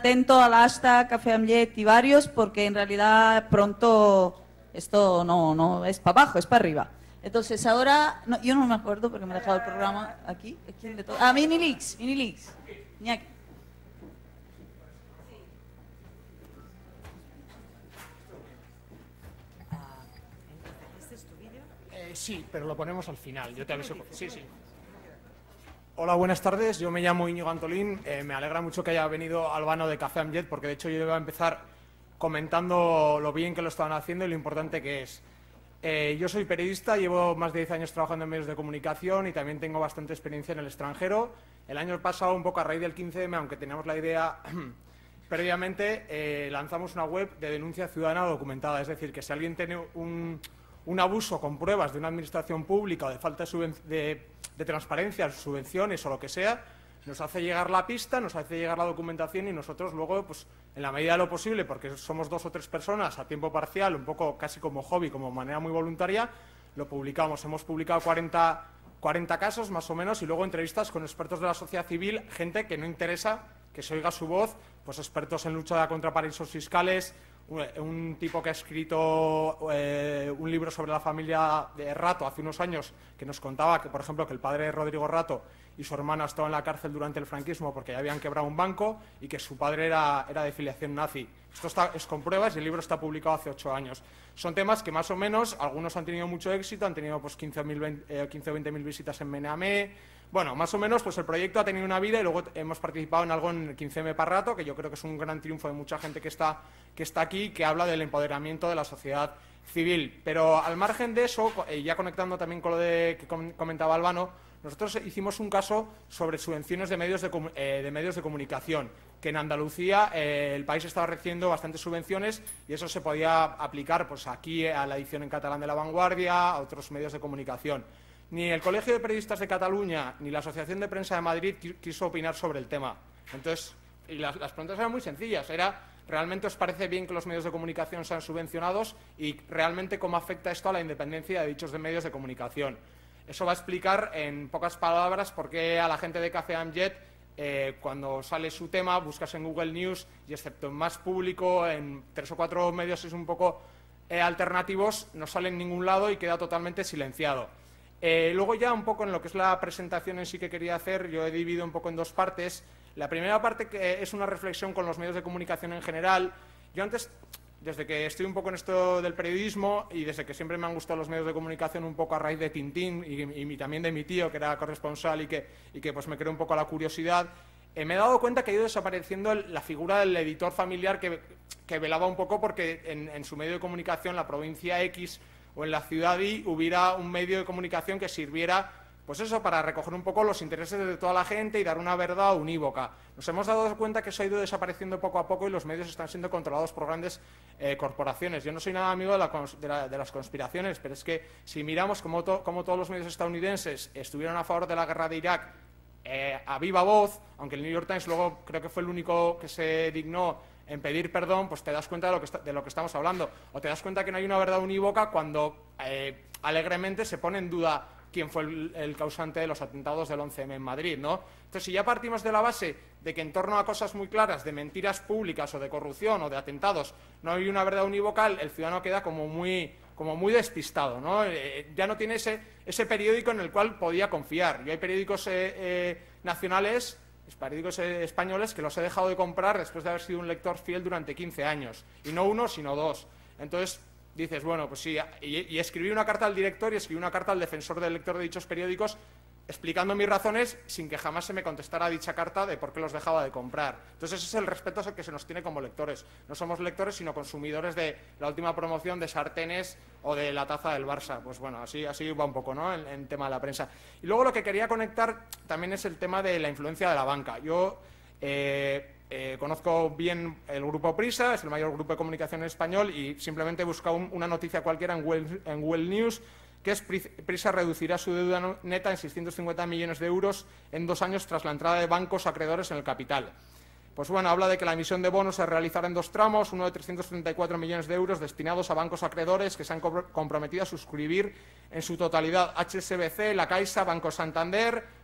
atento al hashtag Café amb Llet y varios, porque en realidad pronto esto no es para abajo, es para arriba. Entonces ahora, no, yo no me acuerdo porque me he dejado el programa aquí. ¿Quién de todo? Ah, Minilix. Iñaki. ¿Este es tu vídeo? Sí, pero lo ponemos al final. Yo te aviso. Sí. Hola, buenas tardes. Yo me llamo Íñigo Antolín. Me alegra mucho que haya venido Albano de Café amb Llet, porque de hecho yo iba a empezar comentando lo bien que lo estaban haciendo y lo importante que es. Yo soy periodista, llevo más de 10 años trabajando en medios de comunicación y también tengo bastante experiencia en el extranjero. El año pasado, un poco a raíz del 15M, aunque teníamos la idea previamente, lanzamos una web de denuncia ciudadana documentada. Es decir, que si alguien tiene un abuso con pruebas de una administración pública o de falta de transparencia, subvenciones o lo que sea, nos hace llegar la pista, nos hace llegar la documentación y nosotros luego, pues, en la medida de lo posible, porque somos 2 o 3 personas a tiempo parcial, un poco casi como hobby, como manera muy voluntaria, lo publicamos. Hemos publicado 40 casos más o menos y luego entrevistas con expertos de la sociedad civil, gente que no interesa que se oiga su voz, pues expertos en lucha contra paraísos fiscales, un tipo que ha escrito un libro sobre la familia de Rato hace unos años, que nos contaba que, por ejemplo, que el padre de Rodrigo Rato y su hermana estaban en la cárcel durante el franquismo porque ya habían quebrado un banco y que su padre era de filiación nazi. Esto es con pruebas y el libro está publicado hace 8 años. Son temas que más o menos, algunos han tenido mucho éxito, han tenido pues 15 o 20.000 visitas en Meneamé. Bueno, más o menos pues el proyecto ha tenido una vida y luego hemos participado en algo en el 15M para Rato, que yo creo que es un gran triunfo de mucha gente que está aquí, que habla del empoderamiento de la sociedad civil. Pero al margen de eso, ya conectando también con lo que comentaba Albano, nosotros hicimos un caso sobre subvenciones de medios de comunicación, que en Andalucía el país estaba recibiendo bastantes subvenciones y eso se podía aplicar pues aquí a la edición en catalán de La Vanguardia, a otros medios de comunicación. Ni el Colegio de Periodistas de Cataluña ni la Asociación de Prensa de Madrid quiso opinar sobre el tema. Entonces, y las preguntas eran muy sencillas. ¿Realmente os parece bien que los medios de comunicación sean subvencionados? Y realmente cómo afecta esto a la independencia de dichos medios de comunicación. Eso va a explicar en pocas palabras por qué a la gente de Café amb Llet, cuando sale su tema, buscas en Google News y excepto en Más Público, en 3 o 4 medios es un poco alternativos, no sale en ningún lado y queda totalmente silenciado. Luego ya un poco en lo que es la presentación en sí que quería hacer, yo he dividido un poco en 2 partes. La primera parte que es una reflexión con los medios de comunicación en general. Yo antes, desde que estoy un poco en esto del periodismo y desde que siempre me han gustado los medios de comunicación un poco a raíz de Tintín y también de mi tío, que era corresponsal y que pues me creó un poco la curiosidad, me he dado cuenta que ha ido desapareciendo la figura del editor familiar que velaba un poco porque en su medio de comunicación, la provincia X o en la ciudad Y, hubiera un medio de comunicación que sirviera, pues eso, para recoger un poco los intereses de toda la gente y dar una verdad unívoca. Nos hemos dado cuenta que eso ha ido desapareciendo poco a poco y los medios están siendo controlados por grandes corporaciones. Yo no soy nada amigo de las conspiraciones, pero es que si miramos cómo todos los medios estadounidenses estuvieron a favor de la guerra de Irak a viva voz, aunque el New York Times luego creo que fue el único que se dignó en pedir perdón, pues te das cuenta de lo que estamos hablando. O te das cuenta que no hay una verdad unívoca cuando alegremente se pone en duda quién fue el causante de los atentados del 11M en Madrid, ¿no? Entonces, si ya partimos de la base de que en torno a cosas muy claras de mentiras públicas o de corrupción o de atentados no hay una verdad unívoca, el ciudadano queda como muy despistado, ¿no? Ya no tiene ese periódico en el cual podía confiar. Yo hay periódicos nacionales, periódicos españoles, que los he dejado de comprar después de haber sido un lector fiel durante 15 años. Y no 1, sino 2. Entonces dices, bueno, pues sí, y escribí una carta al director y escribí una carta al defensor del lector de dichos periódicos explicando mis razones sin que jamás se me contestara dicha carta de por qué los dejaba de comprar. Entonces ese es el respeto que se nos tiene como lectores. No somos lectores, sino consumidores de la última promoción de sartenes o de la taza del Barça. Pues bueno, así va un poco, ¿no?, en tema de la prensa. Y luego lo que quería conectar también es el tema de la influencia de la banca. Yo conozco bien el grupo Prisa, es el mayor grupo de comunicación en español, y simplemente he buscado una noticia cualquiera en Google News, que es Prisa reducirá su deuda neta en 650 millones de euros en 2 años tras la entrada de bancos acreedores en el capital. Pues bueno, habla de que la emisión de bonos se realizará en 2 tramos, uno de 334 millones de euros destinados a bancos acreedores que se han comprometido a suscribir en su totalidad: HSBC, La Caixa, Banco Santander,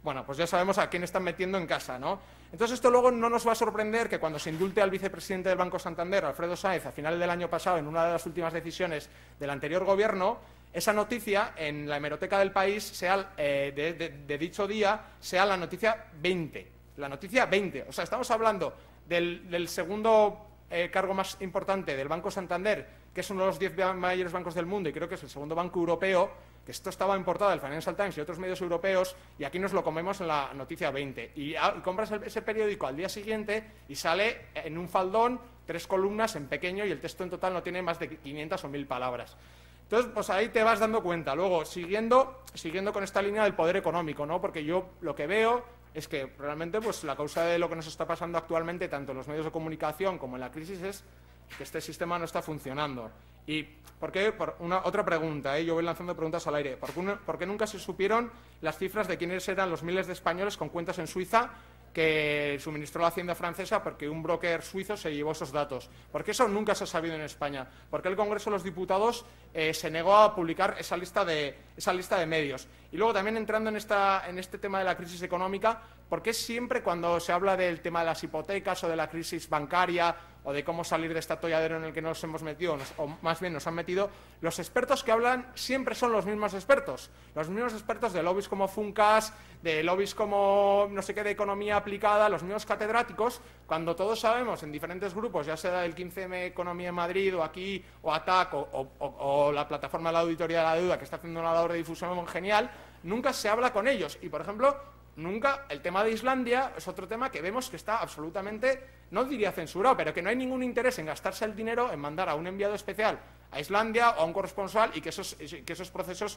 Bueno, pues ya sabemos a quién están metiendo en casa, ¿no? Entonces esto luego no nos va a sorprender que cuando se indulte al vicepresidente del Banco Santander, Alfredo Sáenz, a finales del año pasado, en una de las últimas decisiones del anterior gobierno, esa noticia en la hemeroteca del país sea, de dicho día sea la noticia 20. La noticia 20. O sea, estamos hablando del segundo cargo más importante del Banco Santander, que es uno de los 10 mayores bancos del mundo y creo que es el segundo banco europeo, que esto estaba en portada del Financial Times y otros medios europeos, y aquí nos lo comemos en la noticia 20. Y compras ese periódico al día siguiente y sale en un faldón, 3 columnas en pequeño, y el texto en total no tiene más de 500 o 1000 palabras. Entonces, pues ahí te vas dando cuenta. Luego, siguiendo con esta línea del poder económico, ¿no? Porque yo lo que veo es que realmente pues la causa de lo que nos está pasando actualmente, tanto en los medios de comunicación como en la crisis, es que este sistema no está funcionando. ¿Y por qué? Otra pregunta, yo voy lanzando preguntas al aire. ¿Por qué nunca se supieron las cifras de quiénes eran los miles de españoles con cuentas en Suiza que suministró la Hacienda francesa porque un broker suizo se llevó esos datos? ¿Por qué eso nunca se ha sabido en España? ¿Por qué el Congreso de los Diputados se negó a publicar esa lista de medios? Y luego también entrando en este tema de la crisis económica, ¿por qué siempre cuando se habla del tema de las hipotecas o de la crisis bancaria o de cómo salir de este atolladero en el que nos hemos metido, o más bien nos han metido, los expertos que hablan siempre son los mismos expertos de lobbies como Funcas, de lobbies como no sé qué de economía aplicada, los mismos catedráticos, cuando todos sabemos en diferentes grupos, ya sea el 15M Economía en Madrid o aquí, o ATAC, o la plataforma de la auditoría de la deuda, que está haciendo una labor de difusión genial, nunca se habla con ellos. Y, por ejemplo, nunca el tema de Islandia es otro tema que vemos que está absolutamente, no diría censurado, pero que no hay ningún interés en gastarse el dinero en mandar a un enviado especial a Islandia o a un corresponsal y que esos procesos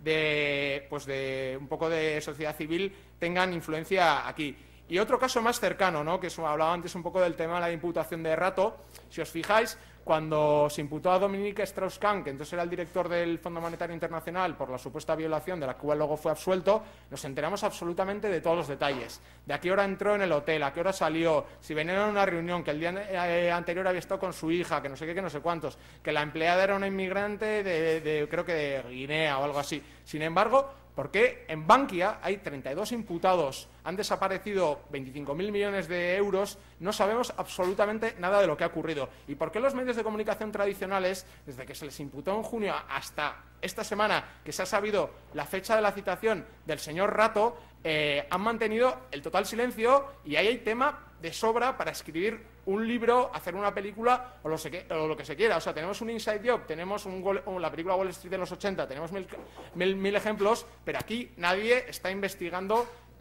de un poco de sociedad civil tengan influencia aquí. Y otro caso más cercano, ¿no? Que hablaba antes un poco del tema de la imputación de Rato. Si os fijáis, cuando se imputó a Dominique Strauss-Kahn, que entonces era el director del Fondo Monetario Internacional, por la supuesta violación de la cual luego fue absuelto, nos enteramos absolutamente de todos los detalles. De a qué hora entró en el hotel, a qué hora salió, si venía a una reunión, que el día anterior había estado con su hija, que no sé qué, que no sé cuántos, que la empleada era una inmigrante creo que de Guinea o algo así. Sin embargo, ¿por qué en Bankia hay 32 imputados, han desaparecido 25.000 millones de euros, no sabemos absolutamente nada de lo que ha ocurrido? ¿Y por qué los medios de comunicación tradicionales, desde que se les imputó en junio hasta esta semana, que se ha sabido la fecha de la citación del señor Rato, han mantenido el total silencio y ahí hay tema de sobra para escribir un libro, hacer una película o lo que se quiera? O sea, tenemos un inside job, tenemos la película Wall Street de los 80, tenemos mil ejemplos, pero aquí nadie está investigando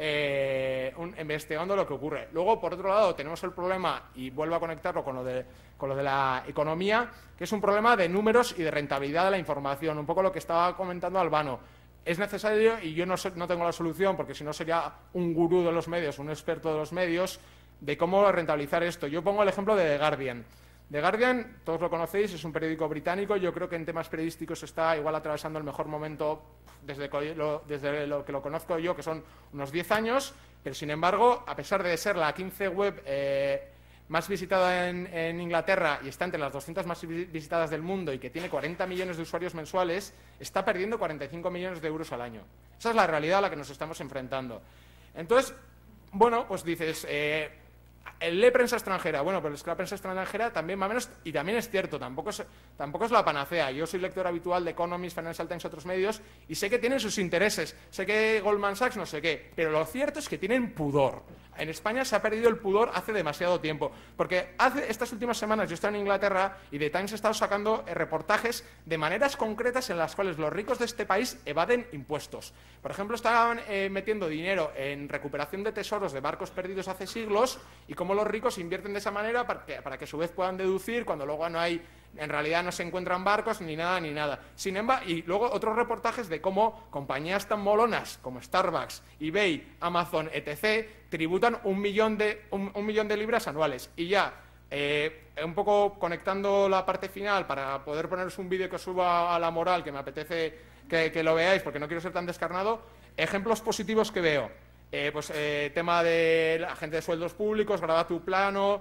lo que ocurre. Luego, por otro lado, tenemos el problema, y vuelvo a conectarlo con lo de la economía, que es un problema de números y de rentabilidad de la información, un poco lo que estaba comentando Albano. Es necesario, y yo no tengo la solución, porque si no sería un gurú de los medios, un experto de los medios, de cómo rentabilizar esto. Yo pongo el ejemplo de The Guardian. The Guardian, todos lo conocéis, es un periódico británico. Yo creo que en temas periodísticos está igual atravesando el mejor momento desde lo que lo conozco yo, que son unos 10 años, pero sin embargo, a pesar de ser la 15 web más visitada en Inglaterra y está entre las 200 más visitadas del mundo y que tiene 40 millones de usuarios mensuales, está perdiendo 45 millones de euros al año. Esa es la realidad a la que nos estamos enfrentando. Entonces, bueno, pues dices, lee prensa extranjera. Bueno, pero es que la prensa extranjera también más o menos, y también es cierto, tampoco es la panacea. Yo soy lector habitual de Economist, Financial Times y otros medios, y sé que tienen sus intereses, sé que Goldman Sachs no sé qué, pero lo cierto es que tienen pudor. En España se ha perdido el pudor hace demasiado tiempo, porque estas últimas semanas yo estoy en Inglaterra y The Times ha estado sacando reportajes de maneras concretas en las cuales los ricos de este país evaden impuestos. Por ejemplo, estaban metiendo dinero en recuperación de tesoros de barcos perdidos hace siglos y cómo los ricos invierten de esa manera para que a su vez puedan deducir cuando luego en realidad no se encuentran barcos ni nada. Sin embargo, y luego otros reportajes de cómo compañías tan molonas como Starbucks, eBay, Amazon, etc., tributan un millón de libras anuales. Y ya, un poco conectando la parte final para poder poneros un vídeo que os suba a la moral, que me apetece que lo veáis porque no quiero ser tan descarnado, ejemplos positivos que veo. Tema de la gente de sueldos públicos, graba tu plano,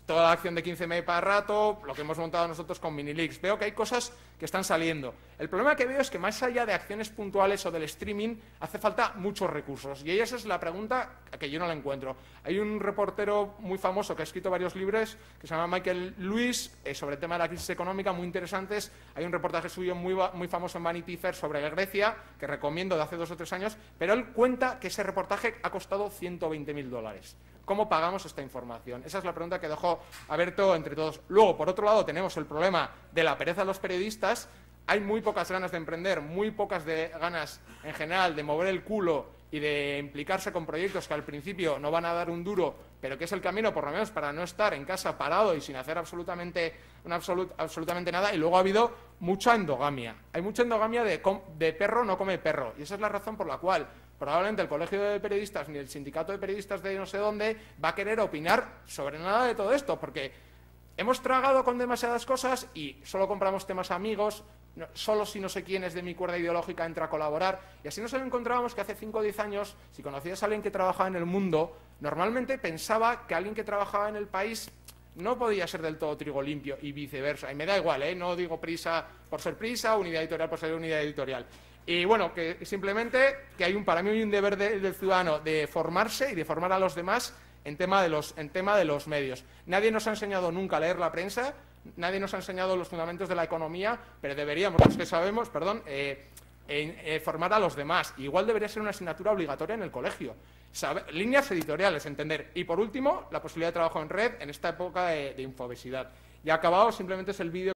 toda la acción de 15M para rato, lo que hemos montado nosotros con Minilix. Veo que hay cosas que están saliendo. El problema que veo es que más allá de acciones puntuales o del streaming, hace falta muchos recursos. Y esa es la pregunta que yo no la encuentro. Hay un reportero muy famoso que ha escrito varios libros, que se llama Michael Lewis, sobre el tema de la crisis económica, muy interesantes. Hay un reportaje suyo muy famoso en Vanity Fair sobre Grecia, que recomiendo, de hace 2 o 3 años, pero él cuenta que ese reportaje ha costado $120.000. ¿Cómo pagamos esta información? Esa es la pregunta que dejo abierto entre todos. Luego, por otro lado, tenemos el problema de la pereza de los periodistas. Hay muy pocas ganas de emprender, muy pocas ganas en general de mover el culo y de implicarse con proyectos que al principio no van a dar un duro, pero que es el camino, por lo menos, para no estar en casa parado y sin hacer absolutamente nada. Y luego ha habido mucha endogamia. Hay mucha endogamia de perro no come perro. Y esa es la razón por la cual probablemente el Colegio de Periodistas ni el Sindicato de Periodistas de no sé dónde va a querer opinar sobre nada de todo esto, porque hemos tragado con demasiadas cosas y solo compramos temas amigos, solo si no sé quién es de mi cuerda ideológica entra a colaborar. Y así nos encontrábamos que hace 5 o 10 años, si conocías a alguien que trabajaba en El Mundo, normalmente pensaba que alguien que trabajaba en El País no podía ser del todo trigo limpio y viceversa. Y me da igual, no digo Prisa por ser Prisa, Unidad Editorial por ser Unidad Editorial. Y bueno, que simplemente que para mí hay un deber del ciudadano de formarse y de formar a los demás en tema de los medios. Nadie nos ha enseñado nunca a leer la prensa, nadie nos ha enseñado los fundamentos de la economía, pero deberíamos, los que sabemos, formar a los demás. Igual debería ser una asignatura obligatoria en el colegio. Líneas editoriales, entender. Y por último, la posibilidad de trabajo en red en esta época de infobesidad. Y acabado, simplemente es el vídeo